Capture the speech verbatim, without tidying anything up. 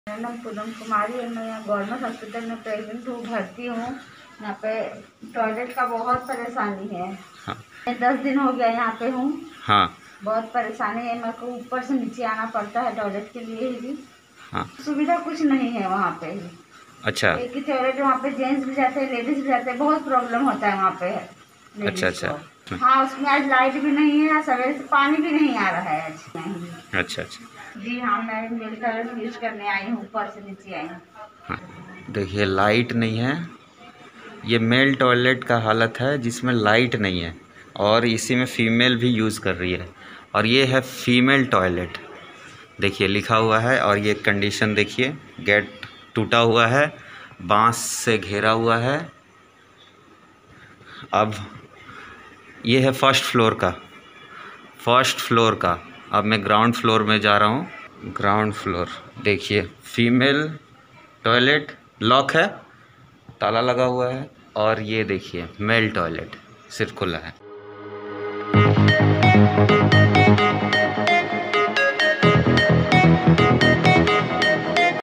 मेरा नाम पूनम कुमारी है। मैं यहाँ गवर्नमेंट हॉस्पिटल में प्रेग्नेंट हूँ, भर्ती हूँ। यहाँ पे टॉयलेट का बहुत परेशानी है। हाँ। मैं दस दिन हो गया यहाँ पे हूँ। हाँ। बहुत परेशानी है, मेरे को ऊपर से नीचे आना पड़ता है टॉयलेट के लिए ही। हाँ। सुविधा कुछ नहीं है वहाँ पे ही। अच्छा। एक ही टॉयलेट, वहाँ पे जेंट्स भी जाते हैं, लेडीज भी जाते हैं, बहुत प्रॉब्लम होता है वहाँ पे अच्छा लेडीज अच्छा। को। हाँ, उसमें आज लाइट भी नहीं है, सवेरे से पानी भी नहीं आ रहा है आज। नहीं। अच्छा अच्छा। जी हाँ, मैं मेल टॉयलेट यूज करने आई हूँ, ऊपर से नीचे आई हूँ। हाँ, देखिए लाइट नहीं है। ये मेल टॉयलेट का हालत है जिसमें लाइट नहीं है और इसी में फीमेल भी यूज़ कर रही है। और ये है फीमेल टॉयलेट, देखिए लिखा हुआ है। और ये कंडीशन देखिए, गेट टूटा हुआ है, बांस से घेरा हुआ है। अब ये है फर्स्ट फ्लोर का फर्स्ट फ्लोर का अब मैं ग्राउंड फ्लोर में जा रहा हूँ। ग्राउंड फ्लोर देखिए, फीमेल टॉयलेट लॉक है, ताला लगा हुआ है। और ये देखिए मेल टॉयलेट सिर्फ खुला है।